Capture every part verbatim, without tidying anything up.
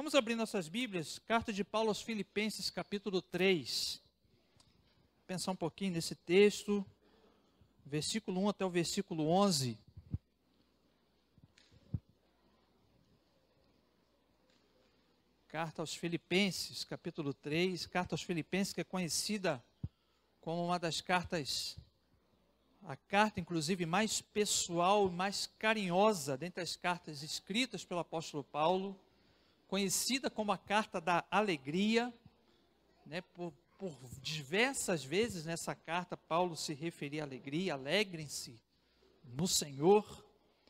Vamos abrir nossas Bíblias, carta de Paulo aos Filipenses, capítulo três. Vou pensar um pouquinho nesse texto, versículo um até o versículo onze. Carta aos Filipenses, capítulo três, carta aos Filipenses, que é conhecida como uma das cartas, a carta inclusive mais pessoal, mais carinhosa dentre as cartas escritas pelo apóstolo Paulo, conhecida como a carta da alegria, né, por, por diversas vezes nessa carta Paulo se referia à alegria, alegrem-se no Senhor,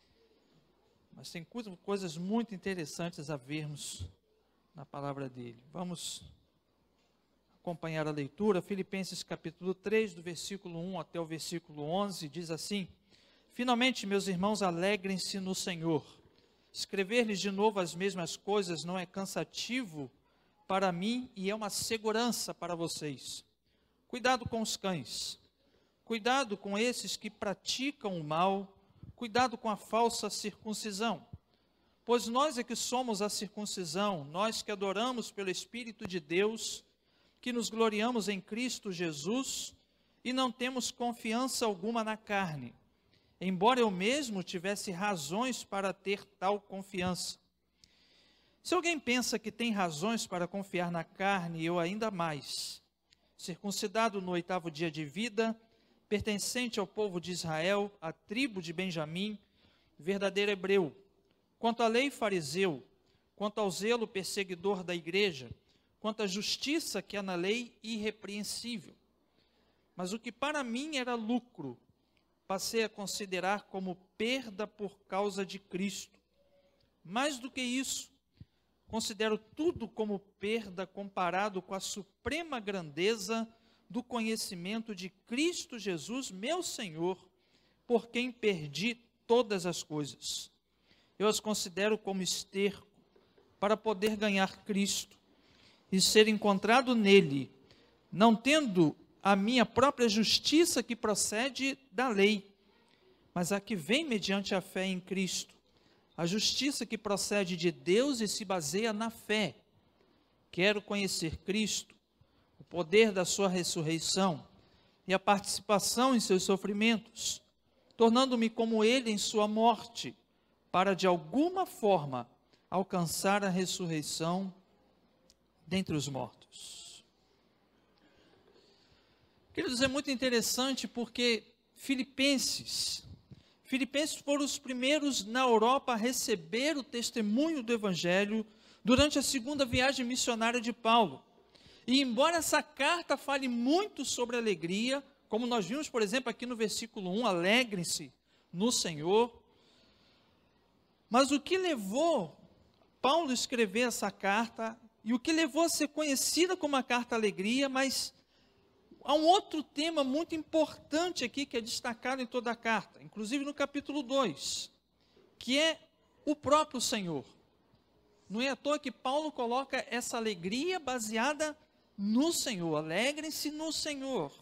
mas tem coisa, coisas muito interessantes a vermos na palavra dele. Vamos acompanhar a leitura. Filipenses capítulo três, do versículo um até o versículo onze, diz assim: Finalmente, meus irmãos, alegrem-se no Senhor. Escrever-lhes de novo as mesmas coisas não é cansativo para mim e é uma segurança para vocês. Cuidado com os cães, cuidado com esses que praticam o mal, cuidado com a falsa circuncisão. Pois nós é que somos a circuncisão, nós que adoramos pelo Espírito de Deus, que nos gloriamos em Cristo Jesus e não temos confiança alguma na carne, embora eu mesmo tivesse razões para ter tal confiança. Se alguém pensa que tem razões para confiar na carne, eu ainda mais. Circuncidado no oitavo dia de vida, pertencente ao povo de Israel, à tribo de Benjamim, verdadeiro hebreu. Quanto à lei, fariseu. Quanto ao zelo, perseguidor da igreja. Quanto à justiça que há na lei, irrepreensível. Mas o que para mim era lucro, passei a considerar como perda por causa de Cristo. Mais do que isso, considero tudo como perda comparado com a suprema grandeza do conhecimento de Cristo Jesus, meu Senhor, por quem perdi todas as coisas. Eu as considero como esterco para poder ganhar Cristo e ser encontrado nele, não tendo a minha própria justiça que procede da lei, mas a que vem mediante a fé em Cristo, a justiça que procede de Deus e se baseia na fé. Quero conhecer Cristo, o poder da sua ressurreição e a participação em seus sofrimentos, tornando-me como ele em sua morte, para de alguma forma alcançar a ressurreição dentre os mortos. Queridos, é muito interessante porque Filipenses, Filipenses foram os primeiros na Europa a receber o testemunho do Evangelho durante a segunda viagem missionária de Paulo. E embora essa carta fale muito sobre alegria, como nós vimos, por exemplo, aqui no versículo um, alegrem-se no Senhor, mas o que levou Paulo a escrever essa carta, e o que levou a ser conhecida como a carta alegria, mas há um outro tema muito importante aqui que é destacado em toda a carta, inclusive no capítulo dois, que é o próprio Senhor. Não é à toa que Paulo coloca essa alegria baseada no Senhor. Alegrem-se no Senhor.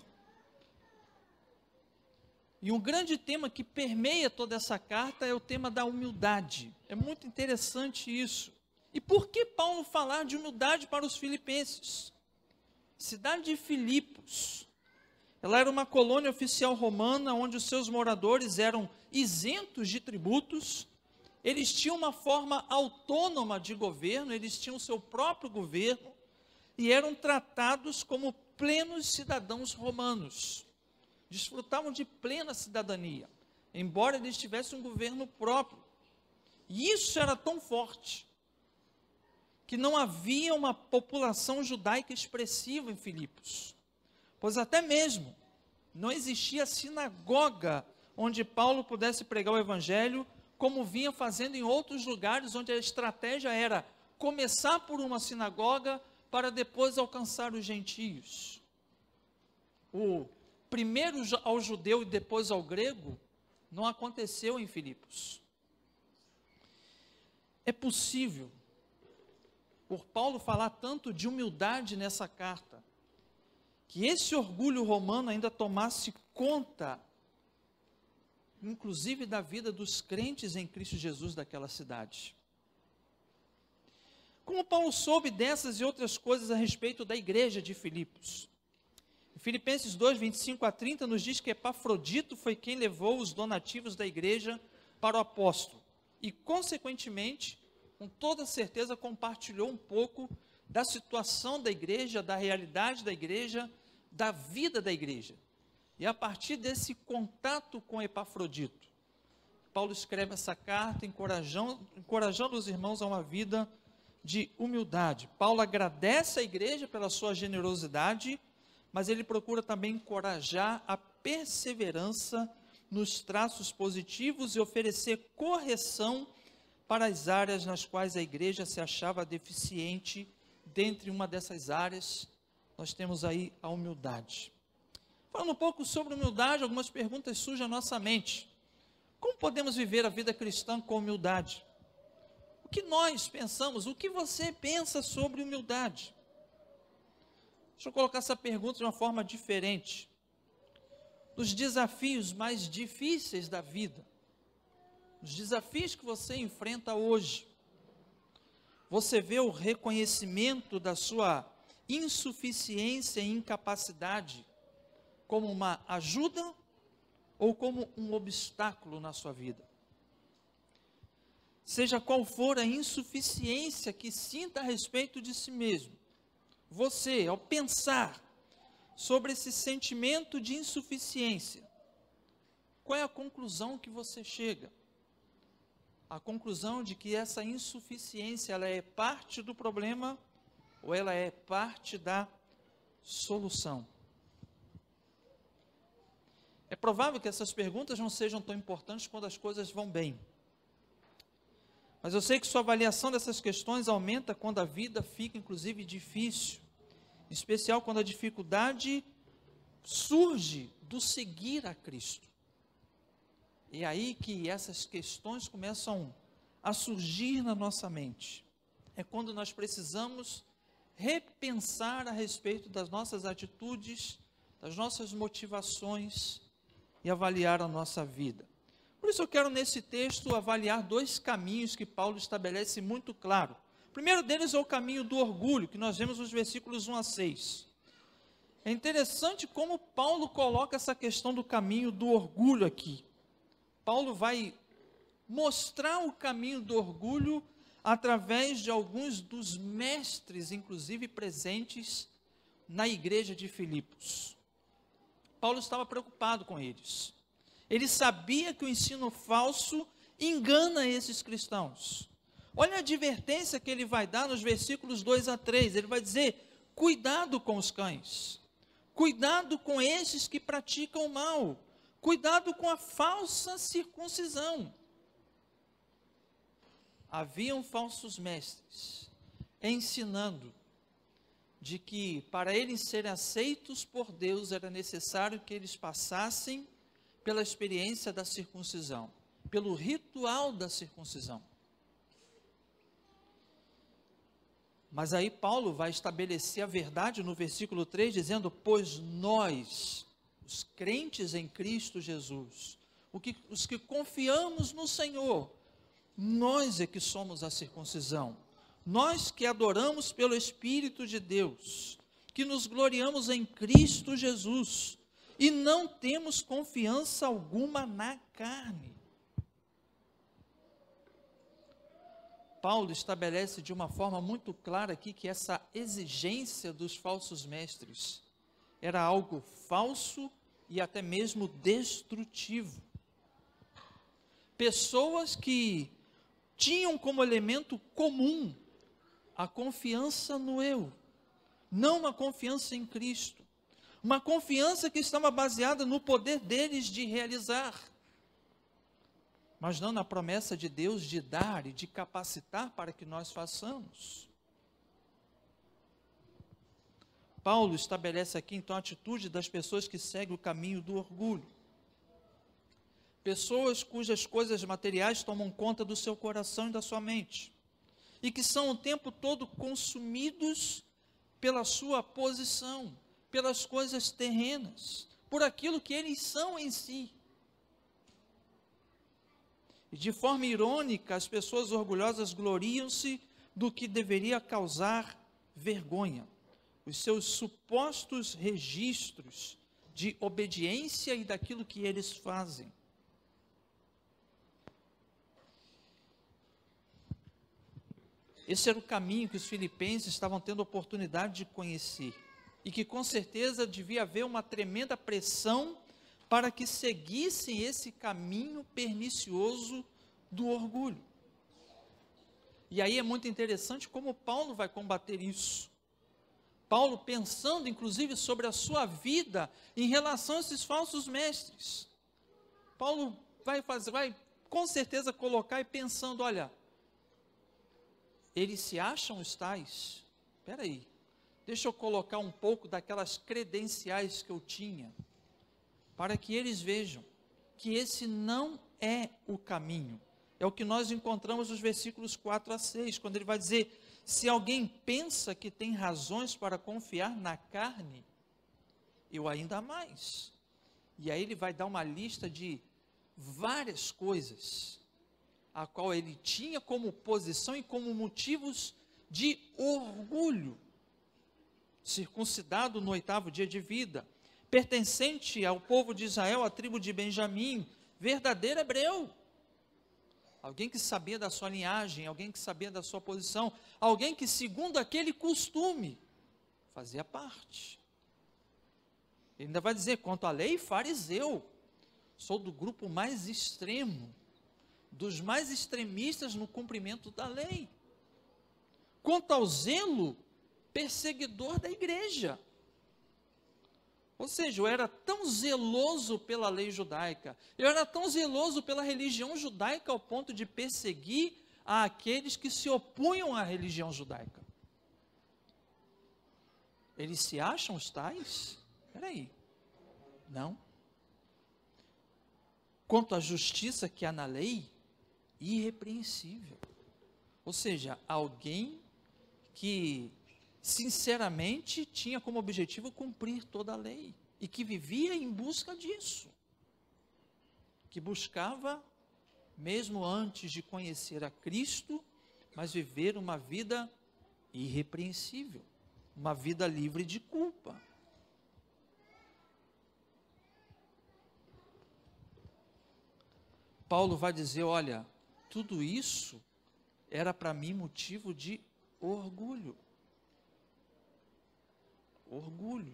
E um grande tema que permeia toda essa carta é o tema da humildade. É muito interessante isso. E por que Paulo falar de humildade para os filipenses? Cidade de Filipos, ela era uma colônia oficial romana, onde os seus moradores eram isentos de tributos, eles tinham uma forma autônoma de governo, eles tinham o seu próprio governo, e eram tratados como plenos cidadãos romanos, desfrutavam de plena cidadania, embora eles tivessem um governo próprio, e isso era tão forte, que não havia uma população judaica expressiva em Filipos, pois até mesmo não existia sinagoga onde Paulo pudesse pregar o evangelho, como vinha fazendo em outros lugares, onde a estratégia era começar por uma sinagoga para depois alcançar os gentios. O primeiro ao judeu e depois ao grego não aconteceu em Filipos. É possível, por Paulo falar tanto de humildade nessa carta, que esse orgulho romano ainda tomasse conta, inclusive da vida dos crentes em Cristo Jesus daquela cidade. Como Paulo soube dessas e outras coisas a respeito da igreja de Filipos? Em Filipenses dois, vinte e cinco a trinta, nos diz que Epafrodito foi quem levou os donativos da igreja para o apóstolo. E, consequentemente, com toda certeza, compartilhou um pouco da situação da igreja, da realidade da igreja, da vida da igreja. E a partir desse contato com Epafrodito, Paulo escreve essa carta encorajando, encorajando os irmãos a uma vida de humildade. Paulo agradece à igreja pela sua generosidade, mas ele procura também encorajar a perseverança nos traços positivos e oferecer correção para as áreas nas quais a igreja se achava deficiente. Dentre uma dessas áreas, nós temos aí a humildade. Falando um pouco sobre humildade, algumas perguntas surgem à nossa mente. Como podemos viver a vida cristã com humildade? O que nós pensamos, o que você pensa sobre humildade? Deixa eu colocar essa pergunta de uma forma diferente. Nos desafios mais difíceis da vida, os desafios que você enfrenta hoje, você vê o reconhecimento da sua insuficiência e incapacidade como uma ajuda ou como um obstáculo na sua vida? Seja qual for a insuficiência que sinta a respeito de si mesmo, você, ao pensar sobre esse sentimento de insuficiência, qual é a conclusão que você chega? A conclusão de que essa insuficiência, ela é parte do problema ou ela é parte da solução? É provável que essas perguntas não sejam tão importantes quando as coisas vão bem. Mas eu sei que sua avaliação dessas questões aumenta quando a vida fica, inclusive, difícil. Em especial quando a dificuldade surge do seguir a Cristo. É aí que essas questões começam a surgir na nossa mente. É quando nós precisamos repensar a respeito das nossas atitudes, das nossas motivações e avaliar a nossa vida. Por isso eu quero nesse texto avaliar dois caminhos que Paulo estabelece muito claro. O primeiro deles é o caminho do orgulho, que nós vemos nos versículos um a seis. É interessante como Paulo coloca essa questão do caminho do orgulho aqui. Paulo vai mostrar o caminho do orgulho através de alguns dos mestres, inclusive presentes na igreja de Filipos. Paulo estava preocupado com eles. Ele sabia que o ensino falso engana esses cristãos. Olha a advertência que ele vai dar nos versículos dois a três. Ele vai dizer: cuidado com os cães, cuidado com esses que praticam o mal, cuidado com a falsa circuncisão. Haviam falsos mestres ensinando de que para eles serem aceitos por Deus era necessário que eles passassem pela experiência da circuncisão, pelo ritual da circuncisão. Mas aí Paulo vai estabelecer a verdade no versículo três, dizendo: pois nós, os crentes em Cristo Jesus, o que, os que confiamos no Senhor, nós é que somos a circuncisão, nós que adoramos pelo Espírito de Deus, que nos gloriamos em Cristo Jesus, e não temos confiança alguma na carne. Paulo estabelece de uma forma muito clara aqui que essa exigência dos falsos mestres era algo falso e até mesmo destrutivo. Pessoas que tinham como elemento comum a confiança no eu, não uma confiança em Cristo. Uma confiança que estava baseada no poder deles de realizar, mas não na promessa de Deus de dar e de capacitar para que nós façamos. Paulo estabelece aqui então a atitude das pessoas que seguem o caminho do orgulho. Pessoas cujas coisas materiais tomam conta do seu coração e da sua mente, e que são o tempo todo consumidos pela sua posição, pelas coisas terrenas, por aquilo que eles são em si. E de forma irônica, as pessoas orgulhosas gloriam-se do que deveria causar vergonha. Os seus supostos registros de obediência e daquilo que eles fazem. Esse era o caminho que os filipenses estavam tendo oportunidade de conhecer. E que com certeza devia haver uma tremenda pressão para que seguissem esse caminho pernicioso do orgulho. E aí é muito interessante como Paulo vai combater isso. Paulo pensando inclusive sobre a sua vida em relação a esses falsos mestres. Paulo vai fazer, vai com certeza colocar e pensando, olha, eles se acham os tais? Espera aí, deixa eu colocar um pouco daquelas credenciais que eu tinha, para que eles vejam que esse não é o caminho. É o que nós encontramos nos versículos quatro a seis, quando ele vai dizer, se alguém pensa que tem razões para confiar na carne, eu ainda mais. E aí ele vai dar uma lista de várias coisas, a qual ele tinha como posição e como motivos de orgulho. Circuncidado no oitavo dia de vida, pertencente ao povo de Israel, à tribo de Benjamim, verdadeiro hebreu. Alguém que sabia da sua linhagem, alguém que sabia da sua posição, alguém que segundo aquele costume, fazia parte. Ele ainda vai dizer, quanto à lei, fariseu, sou do grupo mais extremo, dos mais extremistas no cumprimento da lei. Quanto ao zelo, perseguidor da igreja. Ou seja, eu era tão zeloso pela lei judaica, eu era tão zeloso pela religião judaica ao ponto de perseguir aqueles que se opunham à religião judaica. Eles se acham os tais? Espera aí. Não. Quanto à justiça que há na lei, irrepreensível. Ou seja, alguém que sinceramente tinha como objetivo cumprir toda a lei e que vivia em busca disso, que buscava, mesmo antes de conhecer a Cristo, mas viver uma vida irrepreensível, uma vida livre de culpa. Paulo vai dizer, olha, tudo isso era para mim motivo de orgulho. Orgulho.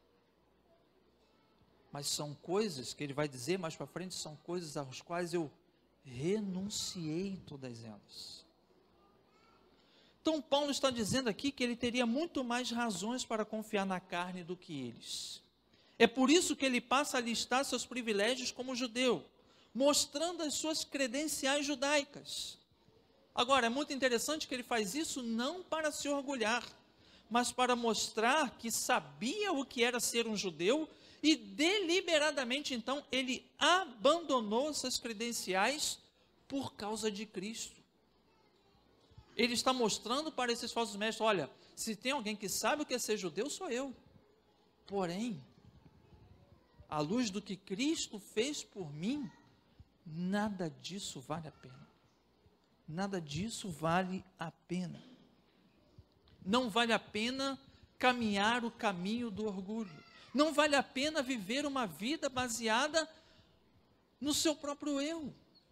Mas são coisas que ele vai dizer mais para frente, são coisas às quais eu renunciei todas elas. Então Paulo está dizendo aqui que ele teria muito mais razões para confiar na carne do que eles. É por isso que ele passa a listar seus privilégios como judeu, mostrando as suas credenciais judaicas. Agora, é muito interessante que ele faz isso não para se orgulhar, mas para mostrar que sabia o que era ser um judeu e deliberadamente, então, ele abandonou essas credenciais por causa de Cristo. Ele está mostrando para esses falsos mestres, olha, se tem alguém que sabe o que é ser judeu, sou eu. Porém, à luz do que Cristo fez por mim, nada disso vale a pena. Nada disso vale a pena. Não vale a pena caminhar o caminho do orgulho. Não vale a pena viver uma vida baseada no seu próprio eu.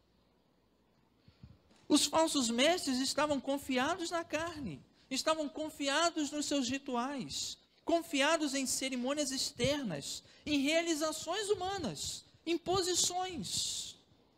Os falsos mestres estavam confiados na carne, estavam confiados nos seus rituais, confiados em cerimônias externas, em realizações humanas, em posições.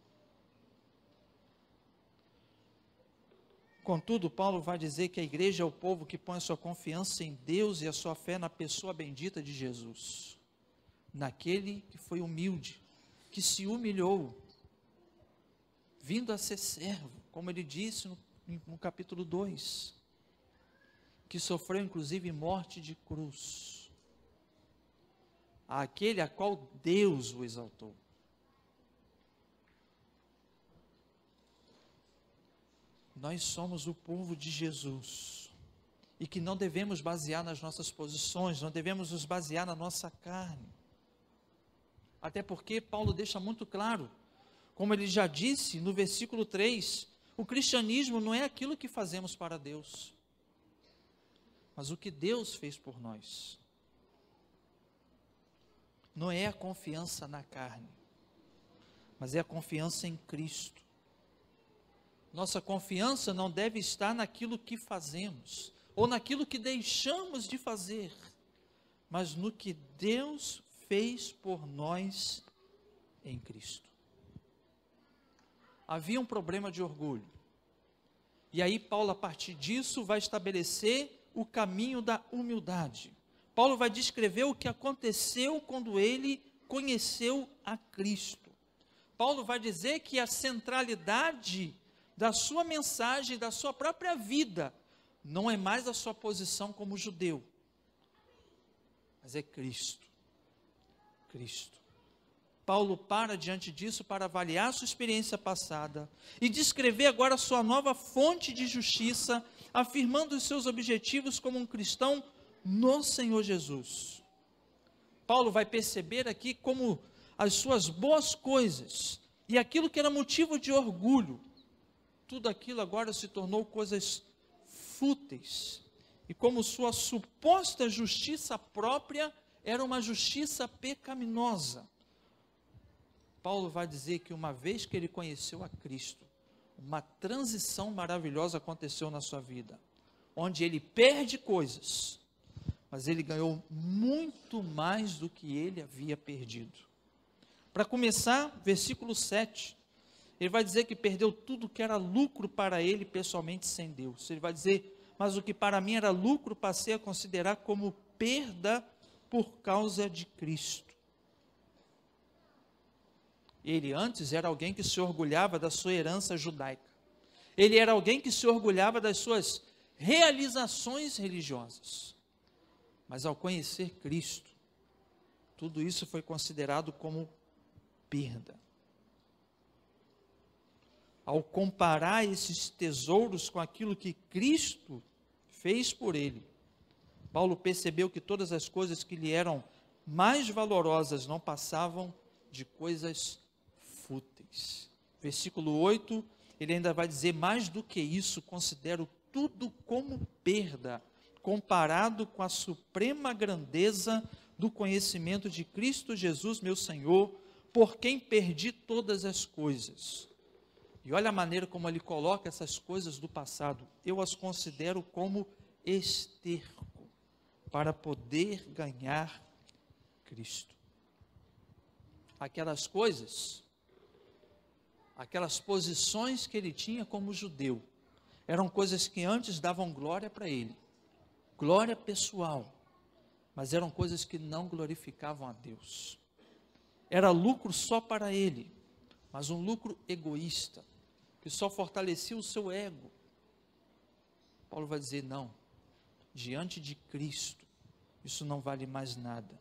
Contudo, Paulo vai dizer que a igreja é o povo que põe a sua confiança em Deus e a sua fé na pessoa bendita de Jesus, naquele que foi humilde, que se humilhou, vindo a ser servo, como ele disse no, no capítulo dois, que sofreu inclusive morte de cruz, aquele a qual Deus o exaltou. Nós somos o povo de Jesus, e que não devemos basear nas nossas posições, não devemos nos basear na nossa carne, até porque Paulo deixa muito claro, como ele já disse no versículo três, O cristianismo não é aquilo que fazemos para Deus, mas o que Deus fez por nós. Não é a confiança na carne, mas é a confiança em Cristo. Nossa confiança não deve estar naquilo que fazemos, ou naquilo que deixamos de fazer, mas no que Deus fez por nós em Cristo. Havia um problema de orgulho, e aí Paulo, a partir disso, vai estabelecer o caminho da humildade. Paulo vai descrever o que aconteceu quando ele conheceu a Cristo. Paulo vai dizer que a centralidade da sua mensagem, da sua própria vida, não é mais a sua posição como judeu, mas é Cristo. Cristo. Paulo para diante disso para avaliar sua experiência passada e descrever agora sua nova fonte de justiça, afirmando os seus objetivos como um cristão no Senhor Jesus. Paulo vai perceber aqui como as suas boas coisas e aquilo que era motivo de orgulho, tudo aquilo agora se tornou coisas fúteis, e como sua suposta justiça própria era uma justiça pecaminosa. Paulo vai dizer que uma vez que ele conheceu a Cristo, uma transição maravilhosa aconteceu na sua vida, onde ele perde coisas, mas ele ganhou muito mais do que ele havia perdido. Para começar, versículo sete, ele vai dizer que perdeu tudo que era lucro para ele pessoalmente sem Deus. Ele vai dizer, mas o que para mim era lucro, passei a considerar como perda por causa de Cristo. Ele antes era alguém que se orgulhava da sua herança judaica. Ele era alguém que se orgulhava das suas realizações religiosas. Mas ao conhecer Cristo, tudo isso foi considerado como perda. Ao comparar esses tesouros com aquilo que Cristo fez por ele, Paulo percebeu que todas as coisas que lhe eram mais valorosas não passavam de coisas fúteis. Versículo oito, ele ainda vai dizer, mais do que isso, considero tudo como perda, comparado com a suprema grandeza do conhecimento de Cristo Jesus, meu Senhor, por quem perdi todas as coisas. E olha a maneira como ele coloca essas coisas do passado. Eu as considero como esterco, para poder ganhar Cristo. Aquelas coisas, aquelas posições que ele tinha como judeu, eram coisas que antes davam glória para ele, glória pessoal, mas eram coisas que não glorificavam a Deus. Era lucro só para ele, mas um lucro egoísta, que só fortalecia o seu ego. Paulo vai dizer, não, diante de Cristo, isso não vale mais nada.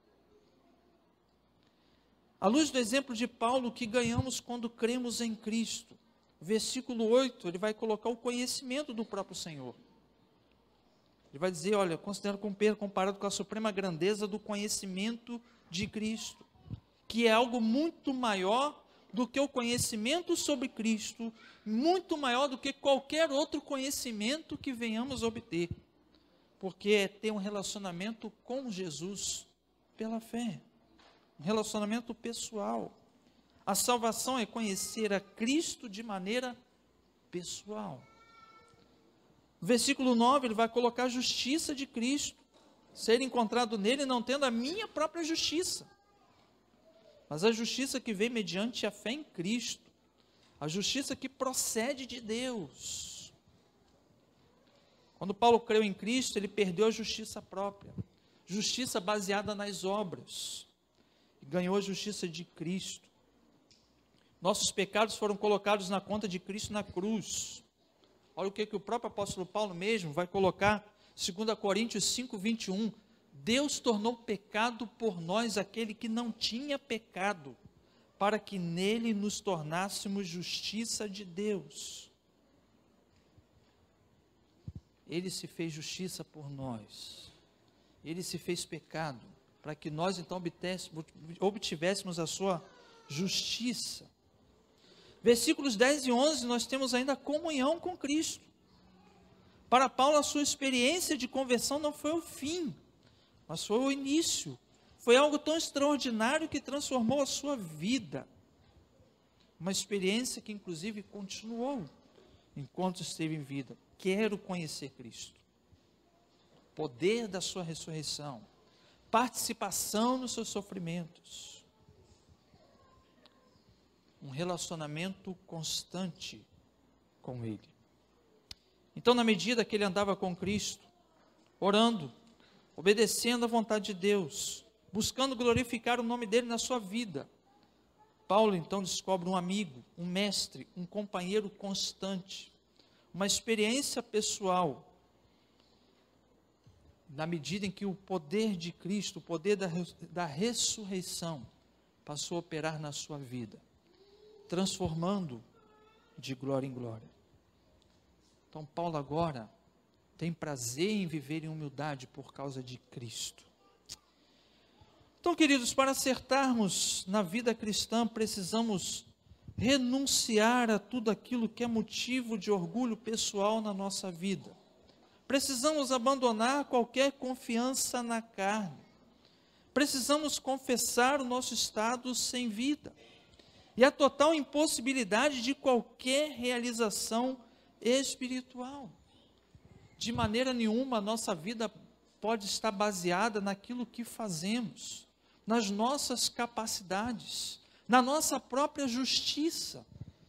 À luz do exemplo de Paulo, que ganhamos quando cremos em Cristo, versículo oito, ele vai colocar o conhecimento do próprio Senhor. Ele vai dizer, olha, considero com perda comparado com a suprema grandeza do conhecimento de Cristo, que é algo muito maior do que o conhecimento sobre Cristo, muito maior do que qualquer outro conhecimento que venhamos obter, porque é ter um relacionamento com Jesus pela fé, um relacionamento pessoal. A salvação é conhecer a Cristo de maneira pessoal. No versículo nove, ele vai colocar a justiça de Cristo, ser encontrado nele não tendo a minha própria justiça, mas a justiça que vem mediante a fé em Cristo, a justiça que procede de Deus. Quando Paulo creu em Cristo, ele perdeu a justiça própria, justiça baseada nas obras, e ganhou a justiça de Cristo. Nossos pecados foram colocados na conta de Cristo na cruz. Olha o que, que o próprio apóstolo Paulo mesmo vai colocar, dois Coríntios cinco, vinte e um, Deus tornou pecado por nós aquele que não tinha pecado, para que nele nos tornássemos justiça de Deus. Ele se fez justiça por nós, ele se fez pecado, para que nós então obtivéssemos a sua justiça. Versículos dez e onze, nós temos ainda a comunhão com Cristo. Para Paulo, a sua experiência de conversão não foi o fim, mas foi o início. Foi algo tão extraordinário que transformou a sua vida. Uma experiência que, inclusive, continuou enquanto esteve em vida. Quero conhecer Cristo. Poder da sua ressurreição. Participação nos seus sofrimentos. Um relacionamento constante com Ele. Então, na medida que ele andava com Cristo, orando, obedecendo à vontade de Deus, buscando glorificar o nome dele na sua vida, Paulo então descobre um amigo, um mestre, um companheiro constante, uma experiência pessoal, na medida em que o poder de Cristo, o poder da, da ressurreição, passou a operar na sua vida, transformando de glória em glória. Então, Paulo agora tem prazer em viver em humildade por causa de Cristo. Então, queridos, para acertarmos na vida cristã, precisamos renunciar a tudo aquilo que é motivo de orgulho pessoal na nossa vida. Precisamos abandonar qualquer confiança na carne. Precisamos confessar o nosso estado sem vida e a total impossibilidade de qualquer realização espiritual. De maneira nenhuma a nossa vida pode estar baseada naquilo que fazemos, nas nossas capacidades, na nossa própria justiça.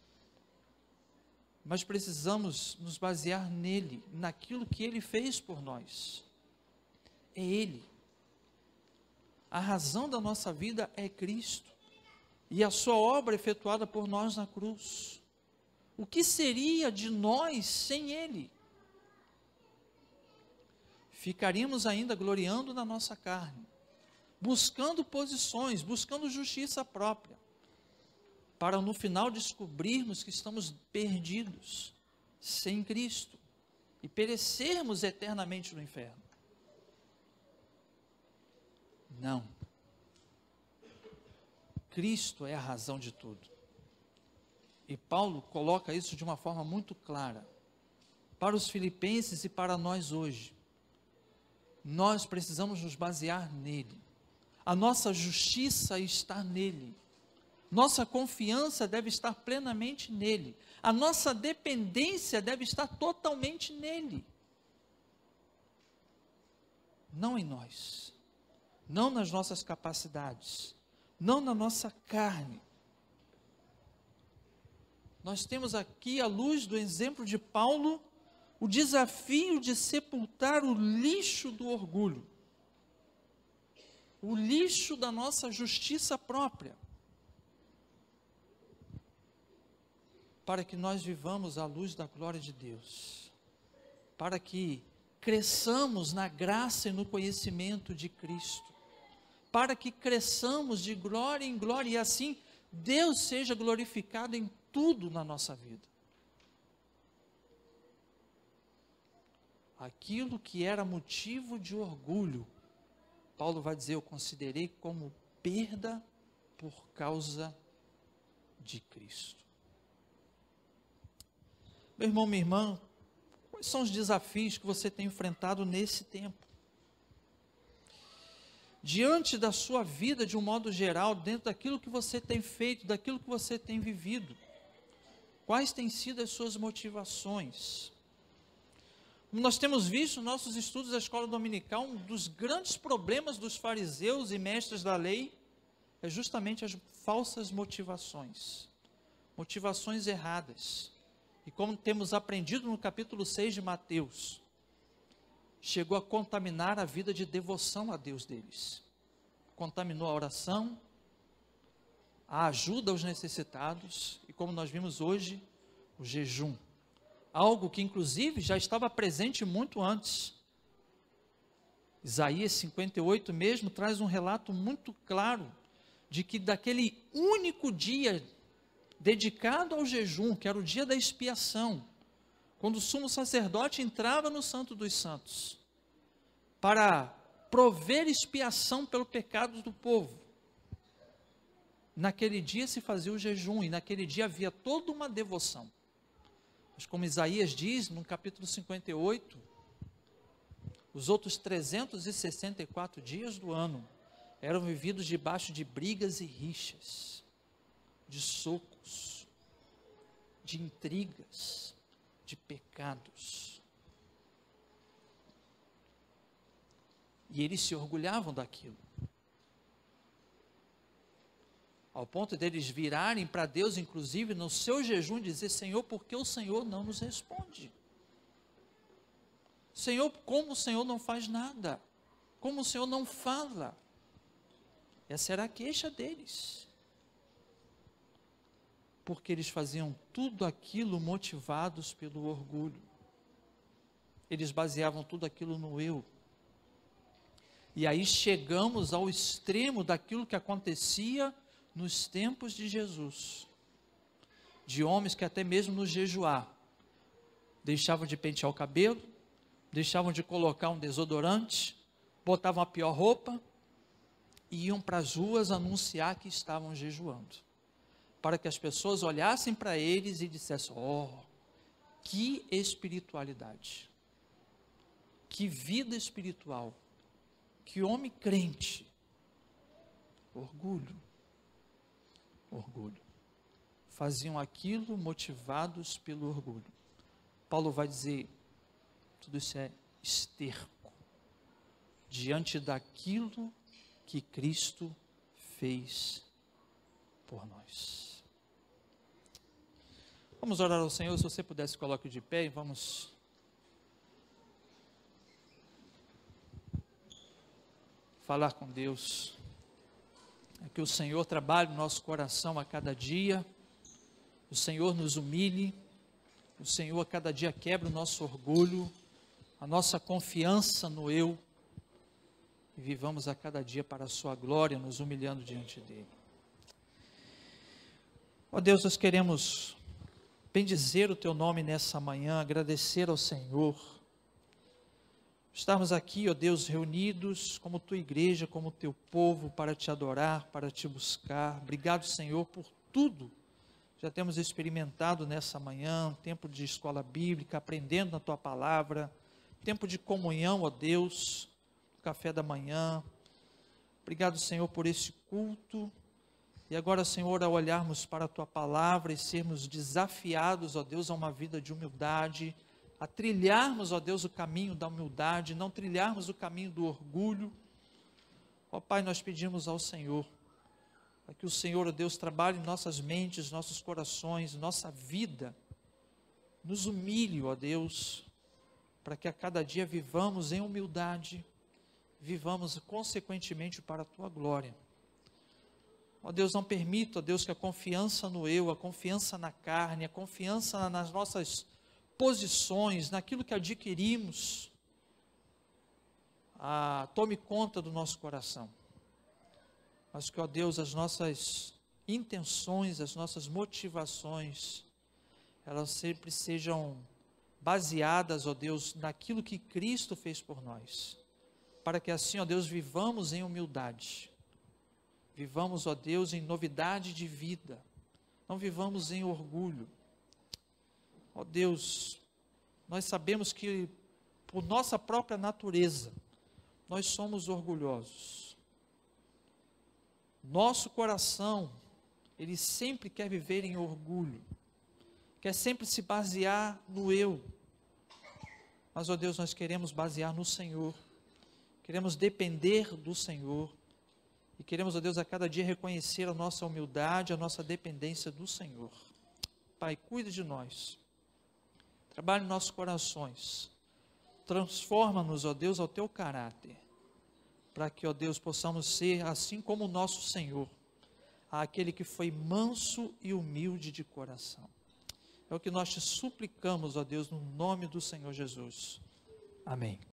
Mas precisamos nos basear nele, naquilo que ele fez por nós. É ele. A razão da nossa vida é Cristo e a sua obra efetuada por nós na cruz. O que seria de nós sem ele? Ficaríamos ainda gloriando na nossa carne, buscando posições, buscando justiça própria, para no final descobrirmos que estamos perdidos, sem Cristo, e perecermos eternamente no inferno. Não. Cristo é a razão de tudo. E Paulo coloca isso de uma forma muito clara, para os filipenses e para nós hoje. Nós precisamos nos basear nele. A nossa justiça está nele. Nossa confiança deve estar plenamente nele. A nossa dependência deve estar totalmente nele. Não em nós. Não nas nossas capacidades. Não na nossa carne. Nós temos aqui, à luz do exemplo de Paulo, o desafio de sepultar o lixo do orgulho. O lixo da nossa justiça própria. Para que nós vivamos à luz da glória de Deus. Para que cresçamos na graça e no conhecimento de Cristo. Para que cresçamos de glória em glória e assim Deus seja glorificado em tudo na nossa vida. Aquilo que era motivo de orgulho, Paulo vai dizer, eu considerei como perda por causa de Cristo. Meu irmão, minha irmã, quais são os desafios que você tem enfrentado nesse tempo? Diante da sua vida de um modo geral, dentro daquilo que você tem feito, daquilo que você tem vivido, quais têm sido as suas motivações? Como nós temos visto nos nossos estudos da escola dominical, um dos grandes problemas dos fariseus e mestres da lei é justamente as falsas motivações, motivações erradas. E como temos aprendido no capítulo seis de Mateus, chegou a contaminar a vida de devoção a Deus deles. Contaminou a oração, a ajuda aos necessitados e, como nós vimos hoje, o jejum. Algo que inclusive já estava presente muito antes. Isaías cinquenta e oito mesmo traz um relato muito claro de que daquele único dia dedicado ao jejum, que era o dia da expiação, quando o sumo sacerdote entrava no Santo dos Santos, para prover expiação pelo pecado do povo, naquele dia se fazia o jejum, e naquele dia havia toda uma devoção. Mas como Isaías diz, no capítulo cinquenta e oito, os outros trezentos e sessenta e quatro dias do ano eram vividos debaixo de brigas e rixas, de socos, de intrigas, de pecados. E eles se orgulhavam daquilo, ao ponto deles virarem para Deus, inclusive no seu jejum, e dizer: Senhor, por que o Senhor não nos responde? Senhor, como o Senhor não faz nada? Como o Senhor não fala? Essa era a queixa deles. Porque eles faziam tudo aquilo motivados pelo orgulho. Eles baseavam tudo aquilo no eu. E aí chegamos ao extremo daquilo que acontecia nos tempos de Jesus. De homens que até mesmo no jejuar, deixavam de pentear o cabelo, deixavam de colocar um desodorante, botavam a pior roupa, e iam para as ruas anunciar que estavam jejuando, para que as pessoas olhassem para eles e dissessem: oh, que espiritualidade, que vida espiritual, que homem crente. Orgulho, orgulho, faziam aquilo motivados pelo orgulho. Paulo vai dizer: tudo isso é esterco diante daquilo que Cristo fez por nós. Vamos orar ao Senhor. Se você pudesse, coloque de pé e vamos falar com Deus. É que o Senhor trabalhe no nosso coração a cada dia, o Senhor nos humilhe, o Senhor a cada dia quebra o nosso orgulho, a nossa confiança no eu, e vivamos a cada dia para a sua glória, nos humilhando diante dele. Ó Deus, nós queremos bendizer o teu nome nessa manhã, agradecer ao Senhor, estarmos aqui, ó Deus, reunidos como tua igreja, como teu povo, para te adorar, para te buscar. Obrigado, Senhor, por tudo já temos experimentado nessa manhã, tempo de escola bíblica, aprendendo na tua palavra, tempo de comunhão, ó Deus, café da manhã. Obrigado, Senhor, por esse culto. E agora, Senhor, ao olharmos para a tua palavra e sermos desafiados, ó Deus, a uma vida de humildade, a trilharmos, ó Deus, o caminho da humildade, não trilharmos o caminho do orgulho. Ó Pai, nós pedimos ao Senhor, para que o Senhor, ó Deus, trabalhe em nossas mentes, nossos corações, nossa vida, nos humilhe, ó Deus, para que a cada dia vivamos em humildade, vivamos consequentemente para a tua glória. Ó Deus, não permita, ó Deus, que a confiança no eu, a confiança na carne, a confiança nas nossas posições, naquilo que adquirimos, ah, tome conta do nosso coração. Mas que, ó Deus, as nossas intenções, as nossas motivações, elas sempre sejam baseadas, ó Deus, naquilo que Cristo fez por nós, para que assim, ó Deus, vivamos em humildade, vivamos, ó Deus, em novidade de vida, não vivamos em orgulho. Ó Deus, nós sabemos que por nossa própria natureza, nós somos orgulhosos. Nosso coração, ele sempre quer viver em orgulho, quer sempre se basear no eu. Mas, ó Deus, nós queremos basear no Senhor, queremos depender do Senhor, e queremos, ó Deus, a cada dia reconhecer a nossa humildade, a nossa dependência do Senhor. Pai, cuida de nós, trabalhe em nossos corações, transforma-nos, ó Deus, ao teu caráter, para que, ó Deus, possamos ser assim como o nosso Senhor, aquele que foi manso e humilde de coração. É o que nós te suplicamos, ó Deus, no nome do Senhor Jesus. Amém.